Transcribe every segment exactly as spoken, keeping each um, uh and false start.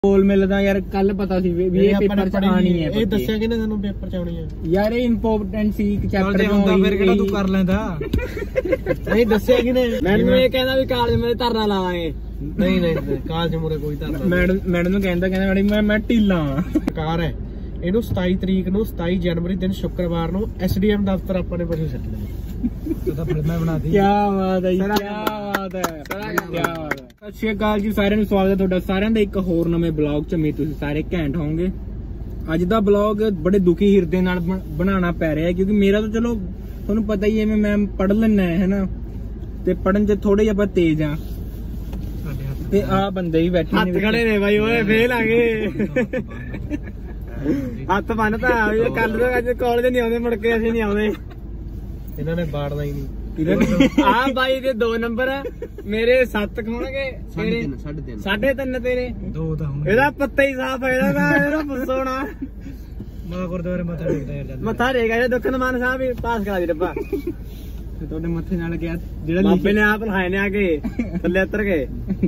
ਗੋਲ ਮਿਲਦਾ ਯਾਰ ਕੱਲ ਪਤਾ ਸੀ ਵੀ ਇਹ ਪੇਪਰ ਚ ਆਣੀ ਹੈ। ਇਹ ਦੱਸਿਆ ਕਿਨੇ ਤੁਹਾਨੂੰ ਪੇਪਰ ਚ ਆਉਣੀ ਹੈ ਯਾਰ, ਇਹ ਇੰਪੋਰਟੈਂਟ ਸੀ ਇੱਕ ਚੈਪਟਰ ਹੁੰਦਾ ਫਿਰ ਕਿਹੜਾ ਤੂੰ ਕਰ ਲੈਂਦਾ। ਨਹੀਂ ਦੱਸਿਆ ਕਿਨੇ? ਮੈਨੂੰ ਇਹ ਕਹਿੰਦਾ ਵੀ ਕਾਲਜ ਮੇਰੇ ਧਰਨਾ ਲਾਵਾਂਗੇ। ਨਹੀਂ ਨਹੀਂ ਕਾਲਜ ਮੂਰੇ ਕੋਈ ਧਰਨਾ। ਮੈਡਮ ਮੈਡਮ ਨੂੰ ਕਹਿੰਦਾ ਕਹਿੰਦਾ ਮੈਡਮ ਮੈਂ ਮੈਂ ਢਿੱਲਾ ਕਾਰ ਹੈ। ਇਹਨੂੰ ਸਤਾਈ ਤਰੀਕ ਨੂੰ ਸਤਾਈ ਜਨਵਰੀ ਦਿਨ ਸ਼ੁੱਕਰਵਾਰ ਨੂੰ ਐਸਡੀਐਮ ਦਫ਼ਤਰ ਆਪਾਂ ਨੇ ਪਰਸੋਂ ਛੱਡਣਾ। ਤਾਂ ਫਿਲਮਾਂ ਬਣਾਤੀ। ਕੀ ਬਾਤ ਹੈ, ਕੀ ਬਾਤ ਹੈ, ਕੀ ਬਾਤ ਹੈ। ਸਤਿ ਸ਼੍ਰੀ ਅਕਾਲ ਜੀ ਸਾਰਿਆਂ ਨੂੰ, ਸਵਾਗਤ ਹੈ ਤੁਹਾਡਾ ਸਾਰਿਆਂ ਦਾ ਇੱਕ ਹੋਰ ਨਵੇਂ ਬਲੌਗ ਚ। ਉਮੀਦ ਤੁਸੀਂ ਸਾਰੇ ਘੈਂਟ ਹੋਵੋਗੇ। ਅੱਜ ਦਾ ਬਲੌਗ ਬੜੇ ਦੁਖੀ ਹਿਰਦੇ ਨਾਲ ਬਣਾਉਣਾ ਪੈ ਰਿਹਾ ਕਿਉਂਕਿ ਮੇਰਾ ਤਾਂ ਚਲੋ ਤੁਹਾਨੂੰ ਪਤਾ ਹੀ ਹੈ ਮੈਂ ਪੜ੍ਹ ਲੈਣਾ ਹੈ ਨਾ, ਤੇ ਪੜ੍ਹਨ ਚ ਥੋੜੇ ਜਿਹਾ ਆਪਾਂ ਤੇਜ਼ ਆ। ਤੇ ਆ ਬੰਦੇ ਵੀ ਬੈਠੇ ਹੱਥ ਖੜੇ ਨੇ ਬਾਈ, ਓਏ ਫੇਲ ਆ ਗਏ। ਹੱਥ ਬੰਨਤਾ ਕੱਲ ਤੋਂ ਅੱਜ ਕਾਲਜ ਨਹੀਂ ਆਉਂਦੇ, ਮੁੜ ਕੇ ਅਸੀਂ ਨਹੀਂ ਆਉਂਦੇ। ਇਹਨਾਂ ਨੇ ਬਾੜਨਾ ਹੀ ਨਹੀਂ। ਆ ਬਾਈ ਦੇ ਦੋ ਨੰਬਰ ਮੇਰੇ ਸੱਤ ਹੋਣਗੇ, ਸਾਢੇ ਤਿੰਨ ਤੇਰੇ ਦੋ ਤਾਂ ਹੋਣਗੇ। ਇਹਦਾ ਪੱਤਾ ਹੀ ਸਾਫ ਹੈ, ਇਹਦਾ ਇਹਦਾ ਪੁੱਛੋ ਨਾ। ਮੈਂ ਗੁਰਦੁਆਰੇ ਮੱਥਾ ਟੇਕਦਾ ਯਾਰ, ਮੱਥਾ ਟੇਕਦਾ ਦੁੱਖ ਨਿਮਾਨ ਸਾਹਿਬ ਵੀ ਪਾਸ ਕਰਾ ਦੀ ਰੱਬਾ। ਤੁਹਾਡੇ ਮੱਥੇ ਨਾਲ ਗਿਆ ਜਿਹੜਾ ਬਾਬੇ ਨੇ ਆਪ ਲਾਏ ਨੇ ਆ ਕੇ ਥੱਲੇ ਉਤਰ ਗਏ।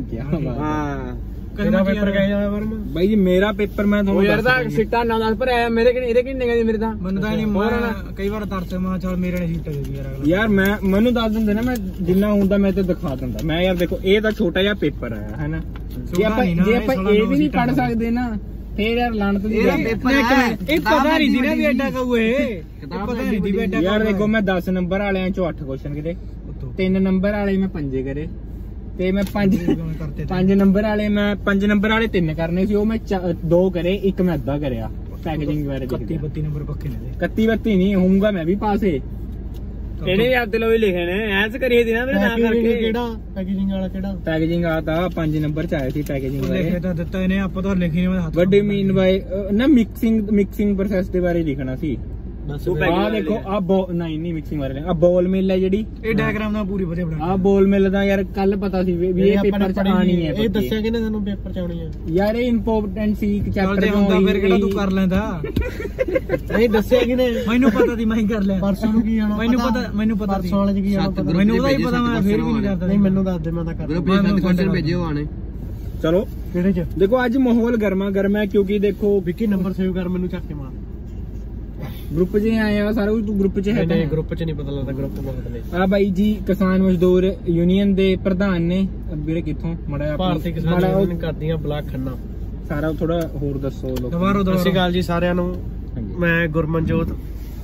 ਹਾਂ ਕਿਹੜਾ ਪੇਪਰ ਕਹਿ ਜਾਣਾ ਵਰਮਾ ਬਾਈ ਜੀ? ਮੇਰਾ ਪੇਪਰ ਮੈਂ ਤੁਹਾਨੂੰ ਯਾਰ ਦਾ ਸਿੱਟਾ ਨੌ ਦਸ ਪਰ ਆਇਆ, ਮੇਰੇ ਕਿ ਇਹਦੇ ਕਿੰਨੇ ਗਏ ਮੇਰੇ ਤਾਂ ਮੈਨੂੰ ਤਾਂ ਨਹੀਂ ਮੋਰਨਾ। ਕਈ ਵਾਰ ਤਰਸੇ ਮਾਂ ਚੱਲ ਮੇਰੇ ਨੇ ਸੀਟ ਦੇ ਯਾਰ। ਯਾਰ ਮੈਂ ਮੈਨੂੰ ਦੱਸ ਦਿੰਦੇ ਨਾ, ਮੈਂ ਜਿੰਨਾ ਹੁੰਦਾ ਮੈਂ ਤੇ ਦਿਖਾ ਦਿੰਦਾ। ਮੈਂ ਯਾਰ ਦੇਖੋ ਇਹ ਤਾਂ ਛੋਟਾ ਜਿਹਾ ਪੇਪਰ ਆਇਆ ਹੈ ਨਾ, ਜੇ ਆਪਾਂ ਜੇ ਆਪਾਂ ਇਹ ਵੀ ਨਹੀਂ ਪੜ੍ਹ ਸਕਦੇ ਨਾ ਫੇਰ ਯਾਰ ਲਾਣਤ ਦੀ ਗੱਲ। ਇਹ ਪਤਾ ਨਹੀਂ ਸੀ ਨਾ ਵੀ ਐਡਾ ਕਹੂ ਇਹ ਪਤਾ ਨਹੀਂ ਸੀ ਵੀ ਐਡਾ। ਯਾਰ ਦੇਖੋ ਮੈਂ ਦਸ ਨੰਬਰ ਵਾਲਿਆਂ ਚੋਂ ਅੱਠ ਕੁਐਸਚਨ ਕਰੇ, ਤਿੰਨ ਨੰਬਰ ਵਾਲੇ ਮੈਂ ਪੰਜੇ ਕਰੇ, ਤੇ ਮੈਂ ਪੰਜ ਪੰਜ ਨੰਬਰ ਵਾਲੇ ਮੈਂ ਪੰਜ ਨੰਬਰ ਵਾਲੇ ਤਿੰਨ ਕਰਨੇ ਸੀ, ਉਹ ਮੈਂ ਦੋ ਕਰੇ, ਇੱਕ ਮੈਂ ਅੱਧਾ ਕਰਿਆ ਪੈਕੇਜਿੰਗ ਬਾਰੇ। ਇਕੱਤੀ ਬੱਤੀ ਨੰਬਰ ਪੱਕੇ ਨੇ। ਇਕੱਤੀ ਬੱਤੀ ਨਹੀਂ ਹੋਊਗਾ, ਮੈਂ ਵੀ ਪਾਸ ਏ। ਇਹਨੇ ਯਾਦ ਦਿਲੋਂ ਵੀ ਲਿਖੇ ਨੇ, ਐਸ ਕਰੀਏ ਦੀ ਨਾ ਮੇਰੇ ਨਾਮ ਕਰਕੇ। ਕਿਹੜਾ ਪੈਕੇਜਿੰਗ ਵਾਲਾ ਕਿਹੜਾ? ਪੈਕੇਜਿੰਗ ਆ ਤਾਂ ਪੰਜ ਨੰਬਰ ਚ ਆਇਆ ਸੀ ਪੈਕੇਜਿੰਗ ਬਾਰੇ। ਲਿਖੇ ਤਾਂ ਦਿੱਤਾ ਇਹਨੇ, ਆਪਾਂ ਤਾਂ ਲਿਖੀ ਨਹੀਂ। ਵਾਟ ਡੂ ਯੂ ਮੀਨ ਬਾਈ ਨਾ ਮਿਕਸਿੰਗ ਮਿਕਸਿੰਗ ਪ੍ਰੋਸੈਸ ਦੇ ਬਾਰੇ ਲਿਖਣਾ ਸੀ। ਆ ਦੇਖੋ ਆ ਨਹੀਂ ਨਹੀਂ ਮਿਕਸਿੰਗ ਬਾਰੇ ਆ ਬੋਲ ਮਿਲ ਹੈ ਜਿਹੜੀ, ਇਹ ਡਾਇਗਰਾਮ ਨਾਲ ਪੂਰੀ ਵਧੀਆ ਬਣਾ। ਆ ਬੋਲ ਮਿਲ ਦਾ ਯਾਰ ਕੱਲ ਪਤਾ ਸੀ ਵੀ ਇਹ ਪੇਪਰ ਚ ਆਣੀ ਹੈ। ਇਹ ਦੱਸਿਆ ਕਿਨੇ ਤੁਹਾਨੂੰ ਪੇਪਰ ਚ ਆਉਣੀ ਹੈ? ਯਾਰ ਇਹ ਇੰਪੋਰਟੈਂਟ ਸੀ ਇੱਕ ਚੈਪਟਰ ਹੁੰਦਾ, ਫਿਰ ਕਿਹੜਾ ਤੂੰ ਕਰ ਲੈਂਦਾ। ਨਹੀਂ ਦੱਸਿਆ ਕਿਨੇ? ਮੈਨੂੰ ਪਤਾ ਸੀ, ਮੈਂ ਹੀ ਕਰ ਲਿਆ। ਪਰਸੋਂ ਨੂੰ ਕੀ ਆਣਾ? ਮੈਨੂੰ ਪਤਾ ਮੈਨੂੰ ਪਤਾ ਪਰਸੋਂ ਵਾਲੇ ਚ ਕੀ ਆਣਾ? ਮੈਨੂੰ ਉਹਦਾ ਹੀ ਪਤਾ, ਮੈਂ ਫੇਰ ਵੀ ਨਹੀਂ ਕਰਦਾ। ਨਹੀਂ ਮੈਨੂੰ ਦੱਸ ਦੇ, ਮੈਂ ਤਾਂ ਕਰਦਾ। ਕੁਐਸਚਨ ਭੇਜਿਓ ਆਣੇ। ਚਲੋ ਕਿਹੜੇ ਚ? ਦੇਖੋ ਅੱਜ ਮਾਹੌਲ ਗਰਮਾ ਗਰਮ ਹੈ ਕਿਉਂਕਿ ਦੇਖੋ ਵਿੱਕੀ ਨੰਬਰ ਸੇਵ ਕਰ, ਮੈਨੂੰ ਚੱਕ ਕੇ ਮਾਰ। ਗਰੁੱਪ 'ਚ ਆਏ ਆ ਸਾਰਾ ਕੁਝ, ਤੂੰ ਗਰੁੱਪ 'ਚ ਹੈ? ਨਹੀਂ ਗਰੁੱਪ 'ਚ ਨਹੀਂ ਪਤਾ ਲੱਗਦਾ, ਗਰੁੱਪ ਦਾ ਮਤਲਬ ਆ ਬਾਈ ਜੀ ਕਿਸਾਨ ਮਜ਼ਦੂਰ ਯੂਨੀਅਨ ਦੇ ਪ੍ਰਧਾਨ ਨੇ ਵੀਰੇ। ਕਿੱਥੋਂ ਮੜਾ ਭਾਰਤੀ ਕਿਸਾਨ ਯੂਨੀਅਨ ਕਰਦੀਆਂ ਬਲਾਕ ਖੰਨਾ। ਸਾਰਾ ਥੋੜਾ ਹੋਰ ਦੱਸੋ ਲੋਕ। ਸਤਿ ਸ਼੍ਰੀ ਅਕਾਲ ਜੀ ਸਾਰਿਆਂ ਨੂੰ, ਮੈਂ ਗੁਰਮਨਜੋਤ,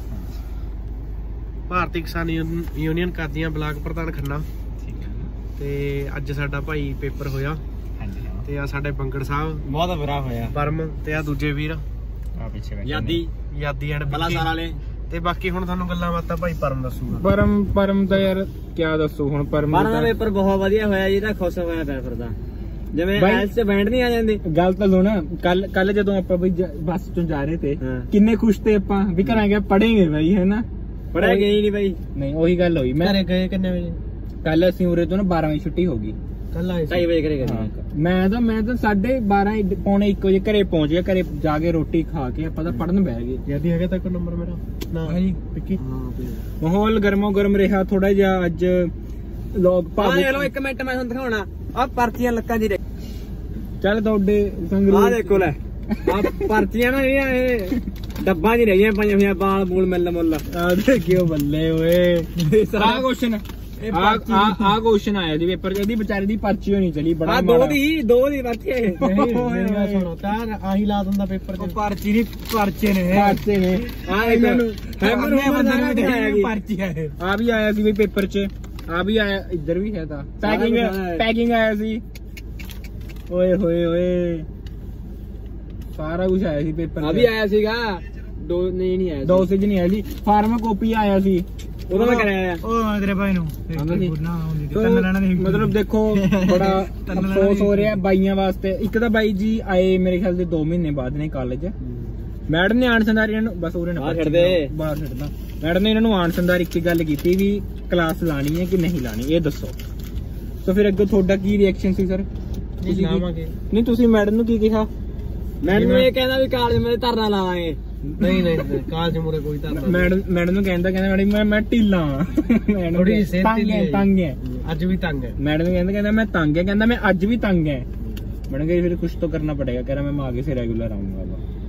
ਭਾਰਤੀ ਕਿਸਾਨ ਯੂਨੀਅਨ ਕਰਦੀਆਂ ਬਲਾਕ ਪ੍ਰਧਾਨ ਖੰਨਾ। ਤੇ ਅੱਜ ਸਾਡਾ ਭਾਈ ਪੇਪਰ ਹੋਇਆ, ਤੇ ਆ ਸਾਡੇ ਬੰਗੜ ਸਾਹਿਬ ਬਹੁਤ ਬੁਰਾ ਹੋਇਆ, ਪਰਮ, ਤੇ ਆ ਦੂਜੇ ਵੀਰ ਆ ਪਿੱਛੇ ਯਾਦੀ ਯਾਦੀ ਐਂਡ ਬਲਾਸਾਰ ਵਾਲੇ। ਤੇ ਬਾਕੀ ਹੁਣ ਤੁਹਾਨੂੰ ਗੱਲਾਂ ਬਾਤਾਂ ਭਾਈ ਪਰਮ ਦੱਸੂਗਾ। ਪਰਮ ਪਰਮ ਦਾ ਯਾਰ ਕਿਆ ਦੱਸੋ ਹੁਣ। ਪਰਮ ਦਾ ਪੇਪਰ ਬਹੁਤ ਵਧੀਆ ਹੋਇਆ ਜੀ, ਤਾਂ ਖੁਸ਼ ਹੋਇਆ ਪਿਆ ਫਿਰਦਾ ਜਿਵੇਂ ਐਲਸ ਚ ਬੈਂਡ ਨਹੀਂ ਆ ਜਾਂਦੇ। ਗੱਲ ਤਾਂ ਸੁਣ, ਕੱਲ ਕੱਲ ਜਦੋਂ ਆਪਾਂ ਬਈ ਬੱਸ ਚੋਂ ਜਾ ਰਹੇ ਤੇ ਕਿੰਨੇ ਖੁਸ਼ ਤੇ ਆਪਾਂ ਵੀ ਕਰਾਂਗੇ ਪੜ੍ਹੇਂਗੇ ਬਾਈ, ਹੈ ਨਾ? ਪੜ੍ਹਿਆ ਗਏ ਹੀ ਨਹੀਂ ਬਾਈ। ਨਹੀਂ ਉਹੀ ਗੱਲ ਹੋਈ। ਮੈਂ ਘਰੇ ਗਏ ਕਿੰਨੇ ਵਜੇ? ਕੱਲ ਅਸੀਂ ਉਰੇ ਤੋਂ ਨਾ ਬਾਰਾਂ ਵਜੇ ਛੁੱਟੀ ਹੋ ਗਈ। ਕੱਲ ਆਏ ਢਾਈ ਵਜੇ ਘਰੇ ਗਏ। ਮੈਂ ਤਾਂ ਮੈਂ ਤਾਂ ਸਾਢੇ ਬਾਰਾਂ ਪੌਣੇ ਇੱਕ ਵਜੇ ਘਰੇ ਪਹੁੰਚ ਗਿਆ। ਘਰੇ ਜਾ ਕੇ ਰੋਟੀ ਖਾ ਕੇ ਆਪਾਂ ਤਾਂ ਪੜਨ ਬਹਿ ਗਏ। ਯਾਦੀ ਹੈਗਾ ਤਾਂ ਕੋਈ ਨੰਬਰ ਮੇਰਾ ਨਾ ਹੈ ਜੀ ਵਿੱਕੀ? ਮਾਹੌਲ ਗਰਮੋ ਗਰਮ ਰਿਹਾ ਥੋੜਾ ਜਿਹਾ ਅੱਜ। ਲੋਕ ਭਾਵੇਂ ਚਲੋ ਇੱਕ ਮਿੰਟ ਮੈਂ ਤੁਹਾਨੂੰ ਦਿਖਾਉਣਾ ਆ ਪਰਚੀਆਂ ਲੱਕਾਂ ਦੀ। ਚੱਲ ਤੁਹਾਡੇ ਸੰਗਰੂਰ ਆ ਦੇਖੋ ਲੈ, ਆ ਪਰਚੀਆਂ ਨਾ ਇਹ ਡੱਬਾਂ ਚ ਰਹੀਆਂ ਪਈਆਂ ਹੋਈਆਂ, ਬਾਲ ਬੂਲ ਮਿਲ ਮੁੱਲ। ਆ ਦੇਖਿਓ ਬੱਲੇ ਓਏ। ਸਾਰਾ ਕੁਐਸਚਨ ਆ ਆ ਕੁਐਸਚਨ ਆਇਆ ਜੀ ਪੇਪਰ ਚ, ਇਹਦੀ ਵਿਚਾਰੇ ਦੀ ਪਰਚੀ ਹੋਣੀ ਚਲੀ। ਬੜਾ ਦੋ ਦੀ ਦੋ ਦੀ ਪਰਚੀ। ਸੁਣੋ ਤਾਂ ਆਹੀ ਲਾ ਦਿੰਦਾ ਪੇਪਰ ਚ। ਪਰਚੀ ਨਹੀਂ, ਪਰਚੇ ਨੇ ਪਰਚੇ ਨੇ। ਆ ਇਹਨਾਂ ਨੂੰ ਪਰਚੀ ਹੈ। ਆ ਵੀ ਆਇਆ ਸੀ ਵੀ ਪੇਪਰ ਚ, ਆ ਵੀ ਆਇਆ, ਇੱਧਰ ਵੀ ਹੈ ਤਾਂ ਪੈਕਿੰਗ ਪੈਕਿੰਗ ਆਇਆ ਸੀ। ਓਏ ਹੋਏ ਓਏ ਸਾਰਾ ਕੁਝ ਆਇਆ ਸੀ ਪੇਪਰ। ਆ ਵੀ ਆਇਆ ਸੀਗਾ, ਦੋ ਨਹੀਂ ਨਹੀਂ ਆਇਆ, ਦੋ ਸੇਜ ਨਹੀਂ ਆਇਆ ਸੀ। ਫਾਰਮਾ ਕਾਪੀ ਆਇਆ ਸੀ, ਉਹਦਾ ਮੈਂ ਕਰਾਇਆ। ਉਹ ਤੇਰੇ ਭਾਈ ਨੂੰ ਮਤਲਬ ਦੇਖੋ ਬੜਾ ਅਫਸੋਸ ਹੋ ਰਿਹਾ ਬਾਈਆਂ ਵਾਸਤੇ। ਇੱਕ ਤਾਂ ਬਾਈ ਜੀ ਆਏ ਮੇਰੇ ਖਿਆਲ ਦੇ ਦੋ ਮਹੀਨੇ ਬਾਅਦ ਨੇ ਕਾਲਜ। ਮੈਡਮ ਨੇ ਆਣ ਸੰਦਾਰ ਇਹਨਾਂ ਨੂੰ ਬਸ ਉਹਨੇ ਬਾਹਰ ਛੱਡਦਾ। ਮੈਡਮ ਨੇ ਇਹਨਾਂ ਨੂੰ ਆਣ ਸੰਦਾਰ ਇੱਕ ਗੱਲ ਕੀਤੀ ਵੀ ਕਲਾਸ ਲਾਣੀ ਹੈ ਕਿ ਨਹੀਂ ਲਾਣੀ, ਇਹ ਦੱਸੋ। ਤਾਂ ਫਿਰ ਅੱਗੇ ਤੁਹਾਡਾ ਕੀ ਰਿਐਕਸ਼ਨ ਸੀ ਸਰ? ਨਹੀਂ ਤੁਸੀਂ ਮੈਡਮ ਨੂੰ ਕੀ ਕਿਹਾ? ਮੈਡਮ ਇਹ ਕਹਿੰਦਾ ਵੀ ਕਾਲਜ ਮੇਰੇ ਧਰਨਾ ਲਾਵਾਂਗੇ। ਨਹੀਂ ਨਹੀਂ ਕਾਲਜ ਮੂਰੇ ਕੋਈ ਧਰਨਾ। ਮੈਡਮ ਮੈਡਮ ਨੂੰ ਕਹਿੰਦਾ ਕਹਿੰਦਾ ਮੈਡਮ ਮੈਂ ਮੈਂ ਢਿੱਲਾ ਥੋੜੀ ਸਿਹਤ ਤੰਗ ਹੈ, ਤੰਗ ਹੈ, ਅੱਜ ਵੀ ਤੰਗ ਹੈ। ਮੈਡਮ ਕਹਿੰਦਾ ਕਹਿੰਦਾ ਮੈਂ ਤੰਗ ਹੈ, ਕਹਿੰਦਾ ਮੈਂ ਅੱਜ ਵੀ ਤੰਗ ਹੈ। बन गई फिर कुछ तो करना पड़ेगा। कह रहा मैं आगे से रेगुलर आऊंगा।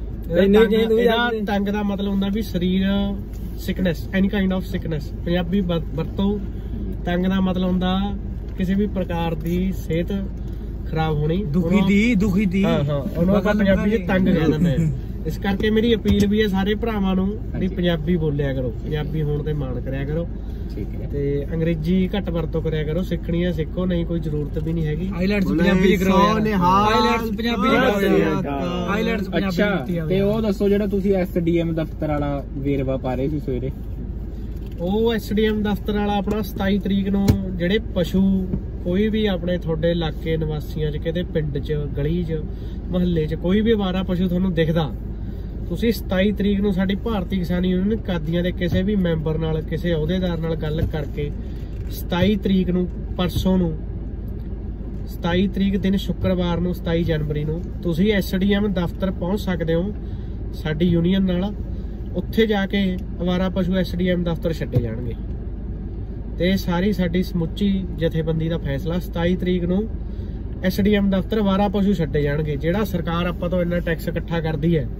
ਇਹਦਾ ਤੰਗ ਦਾ ਮਤਲਬ ਹੁੰਦਾ ਵੀ ਸਰੀਰ sickness, any kind of sickness. Punjabi ਵਰਤੋਂ ਤੰਗ ਦਾ ਮਤਲਬ ਹੁੰਦਾ ਕਿਸੇ ਵੀ ਪ੍ਰਕਾਰ ਦੀ ਸਿਹਤ ਖਰਾਬ ਹੋਣੀ, ਦੁਖੀ ਦੀ ਦੁਖੀ ਦੀ ਹਾਂ ਹਾਂ ਉਹਨੂੰ ਆਪਾਂ ਪੰਜਾਬੀ ਚ ਤੰਗ ਕਹਿ ਦਿੰਦੇ ਆ। ਇਸ ਕਰਕੇ ਮੇਰੀ ਅਪੀਲ ਵੀ ਹੈ ਸਾਰੇ ਭਰਾਵਾਂ ਨੂੰ ਵੀ ਪੰਜਾਬੀ ਬੋਲਿਆ ਕਰੋ, ਪੰਜਾਬੀ ਹੋਣ ਤੇ ਮਾਣ ਕਰਿਆ ਕਰੋ। ਠੀਕ ਹੈ। ਤੇ ਅੰਗਰੇਜ਼ੀ ਘੱਟ ਵਰਤੋਂ ਕਰਿਆ ਕਰੋ, ਸਿੱਖਣੀ ਹੈ ਸਿੱਖੋ, ਨਹੀਂ ਕੋਈ ਜ਼ਰੂਰਤ ਵੀ ਨਹੀਂ ਹੈਗੀ। ਆਈਲੈਂਡਸ ਪੰਜਾਬੀ ਚ ਕਰੋ ਯਾਰ, ਆਈਲੈਂਡਸ ਪੰਜਾਬੀ ਚ ਕਰੋ, ਆਈਲੈਂਡਸ ਪੰਜਾਬੀ ਅੱਛਾ ਕੀਤੀ ਆ। ਤੇ ਉਹ ਦੱਸੋ ਜਿਹੜਾ ਤੁਸੀਂ ਐਸਡੀਐਮ ਦਫ਼ਤਰ ਵਾਲਾ ਵੇਰਵਾ ਪਾ ਰਹੇ ਸੀ ਸਵੇਰੇ, ਉਹ ਐਸਡੀਐਮ ਦਫ਼ਤਰ ਵਾਲਾ ਆਪਣਾ ਸਤਾਈ ਤਰੀਕ ਨੂੰ ਜਿਹੜੇ ਪਸ਼ੂ ਕੋਈ ਵੀ ਆਪਣੇ ਤੁਹਾਡੇ ਇਲਾਕੇ ਨਿਵਾਸੀਆਂ ਚ, ਕਿਤੇ ਪਿੰਡ ਚ, ਗਲੀ ਚ, ਮੁਹੱਲੇ ਚ ਕੋਈ ਵੀ ਅਵਾਰਾ ਪਸ਼ੂ ਤੁਹਾਨੂੰ ਦਿਖਦਾ, ਤੁਸੀਂ ਸਤਾਈ ਤਰੀਕ ਨੂੰ ਸਾਡੀ ਭਾਰਤੀ ਕਿਸਾਨ ਯੂਨੀਅਨ ਕਾਦੀਆਂ ਦੇ ਕਿਸੇ ਵੀ ਮੈਂਬਰ ਨਾਲ, ਕਿਸੇ ਅਹੁਦੇਦਾਰ ਨਾਲ ਗੱਲ ਕਰਕੇ ਸਤਾਈ ਤਰੀਕ ਨੂੰ, ਪਰਸੋਂ ਨੂੰ ਸਤਾਈ ਤਰੀਕ ਦਿਨ ਸ਼ੁੱਕਰਵਾਰ ਨੂੰ ਸਤਾਈ ਜਨਵਰੀ ਨੂੰ ਤੁਸੀਂ ਐਸਡੀਐਮ ਦਫ਼ਤਰ ਪਹੁੰਚ ਸਕਦੇ ਹੋ ਸਾਡੀ ਯੂਨੀਅਨ ਨਾਲ। ਉੱਥੇ ਜਾ ਕੇ ਅਵਾਰਾ ਪਸ਼ੂ ਐਸਡੀਐਮ ਦਫ਼ਤਰ ਛੱਡੇ ਜਾਣਗੇ ਤੇ ਸਾਰੀ ਸਾਡੀ ਸਮੁੱਚੀ ਜਥੇਬੰਦੀ ਦਾ ਫੈਸਲਾ ਸਤਾਈ ਤਰੀਕ ਨੂੰ ਐਸਡੀਐਮ ਦਫ਼ਤਰ ਅਵਾਰਾ ਪਸ਼ੂ ਛੱਡੇ ਜਾਣਗੇ। ਜਿਹੜਾ ਸਰਕਾਰ ਆਪਾਂ ਤੋਂ ਇੰਨਾ ਟੈਕਸ ਇਕੱਠਾ ਕਰਦੀ ਹੈ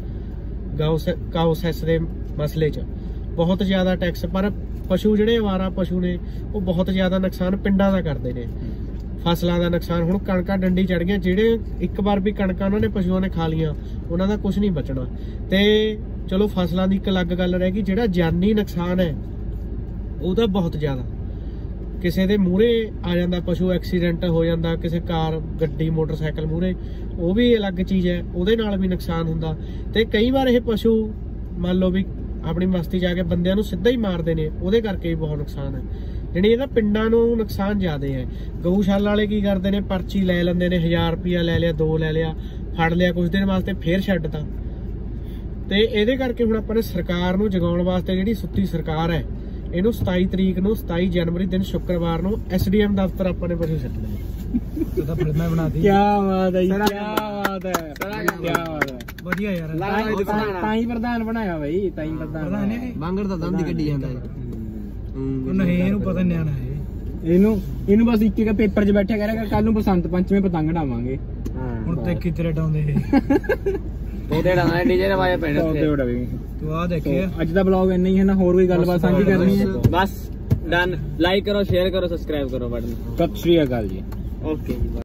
ਗਊ ਸੈਸ ਦੇ ਮਸਲੇ 'ਚ, ਬਹੁਤ ਜ਼ਿਆਦਾ ਟੈਕਸ, ਪਰ ਪਸ਼ੂ ਜਿਹੜੇ ਅਵਾਰਾ ਪਸ਼ੂ ਨੇ ਉਹ ਬਹੁਤ ਜ਼ਿਆਦਾ ਨੁਕਸਾਨ ਪਿੰਡਾਂ ਦਾ ਕਰਦੇ ਨੇ, ਫਸਲਾਂ ਦਾ ਨੁਕਸਾਨ। ਹੁਣ ਕਣਕਾਂ ਡੰਡੀ ਚੜ ਗਈਆਂ, ਜਿਹੜੇ ਇੱਕ ਵਾਰ ਵੀ ਕਣਕਾਂ ਉਹਨਾਂ ਨੇ ਪਸ਼ੂਆਂ ਨੇ ਖਾ ਲੀਆਂ ਉਹਨਾਂ ਦਾ ਕੁਝ ਨਹੀਂ ਬਚਣਾ। ਤੇ ਚਲੋ ਫਸਲਾਂ ਦੀ ਇੱਕ ਅਲੱਗ ਗੱਲ ਰਹਿ ਗਈ, ਜਿਹੜਾ ਜਾਨੀ ਨੁਕਸਾਨ ਹੈ ਉਹਦਾ ਬਹੁਤ ਜ਼ਿਆਦਾ, ਕਿਸੇ ਦੇ ਮੂਹਰੇ ਆ ਜਾਂਦਾ ਪਸ਼ੂ, ਐਕਸੀਡੈਂਟ ਹੋ ਜਾਂਦਾ, ਕਿਸੇ ਕਾਰ, ਗੱਡੀ, ਮੋਟਰਸਾਈਕਲ ਮੂਹਰੇ, ਉਹ ਵੀ ਅਲੱਗ ਚੀਜ਼ ਹੈ, ਉਹਦੇ ਨਾਲ ਵੀ ਨੁਕਸਾਨ ਹੁੰਦਾ। ਤੇ ਕਈ ਵਾਰ ਇਹ ਪਸ਼ੂ ਮੰਨ ਲਓ ਵੀ ਆਪਣੀ ਮਸਤੀ ਜਾ ਕੇ ਬੰਦਿਆਂ ਨੂੰ ਸਿੱਧਾ ਹੀ ਮਾਰਦੇ ਨੇ, ਉਹਦੇ ਕਰਕੇ ਵੀ ਬਹੁਤ ਨੁਕਸਾਨ ਹੈ। ਜਿਹੜੀ ਇਹਦਾ ਪਿੰਡਾਂ ਨੂੰ ਨੁਕਸਾਨ ਜ਼ਿਆਦਾ ਹੈ। ਗਊਸ਼ਾਲਾ ਵਾਲੇ ਕੀ ਕਰਦੇ ਨੇ, ਪਰਚੀ ਲੈ ਲੈਂਦੇ ਨੇ, ਹਜ਼ਾਰ ਰੁਪਇਆ ਲੈ ਲਿਆ, ਦੋ ਲੈ ਲਿਆ, ਫੜ ਲਿਆ ਕੁਝ ਦਿਨ ਵਾਸਤੇ, ਫੇਰ ਛੱਡਤਾ। ਤੇ ਇਹਦੇ ਕਰਕੇ ਹੁਣ ਆਪਾਂ ਨੇ ਸਰਕਾਰ ਨੂੰ ਜਗਾਉਣ ਵਾਸਤੇ, ਜਿਹੜੀ ਸੁੱਤੀ ਸਰਕਾਰ ਹੈ, ਇਹਨੂੰ ਸਤਾਈ ਤਰੀਕ ਨੂੰ, ਸਤਾਈ ਜਨਵਰੀ ਦਿਨ ਸ਼ੁੱਕਰਵਾਰ ਨੂੰ ਐਸਡੀਐਮ ਦਫ਼ਤਰ ਆਪਾਂ ਨੇ ਪਸ਼ੂ ਛੱਡਣੇ। ਤਾਂ ਫਿਲਮਾਂ ਬਣਾਤੀ। ਕੀ ਬਾਤ ਹੈ, ਕੀ ਬਾਤ ਹੈ, ਕੀ ਬਾਤ ਹੈ, ਵਧੀਆ ਯਾਰ। ਤਾਂ ਹੀ ਪ੍ਰਧਾਨ ਬਣਾਇਆ ਬਈ, ਤਾਂ ਹੀ ਪ੍ਰਧਾਨ। ਬਾਂਗਰ ਤਾਂ ਦੰਦ ਕੱਢੀ ਜਾਂਦਾ ਨਹੀਂ, ਇਹਨੂੰ ਪਤਾ ਨਿਆਣਾ ਹੈ, ਇਹਨੂੰ ਇਹਨੂੰ ਬਸ ਇੱਕ ਇੱਕ ਪੇਪਰ 'ਚ ਬੈਠਿਆ ਕਰਾਂਗਾ, ਕੱਲ ਨੂੰ ਬਸੰਤ ਪੰਚਮੀ ਪਤੰਗ ਉਡਾਵਾਂਗੇ। ਹੁਣ ਤੇ ਕਿਤਰੇ ਡਾਉਂਦੇ ਉਹਦੇ ਡਾਉਂਦੇ ਡੀਜੇ ਦੇ ਵਾਜੇ ਪੈਣੇ ਉੱਤੇ ਉਡਾਵੇ। ਤੂੰ ਆ ਦੇਖੇ ਅੱਜ ਦਾ ਬਲੌਗ ਇੰਨਾ ਹੀ ਹੈ ਨਾ, ਹੋਰ ਕੋਈ ਗੱਲਬਾਤ ਸਾਂਝੀ ਕਰਨੀ ਹੈ? ਬਸ ਡਨ। ਲਾਈਕ ਕਰੋ, ਸ਼ੇਅਰ ਕਰੋ, ਸਬਸਕ੍ਰਾਈਬ ਕਰੋ ਬਟਨ। ਸਤਿ ਸ਼੍ਰੀ ਅਕਾਲ ਜੀ। ਓਕੇ।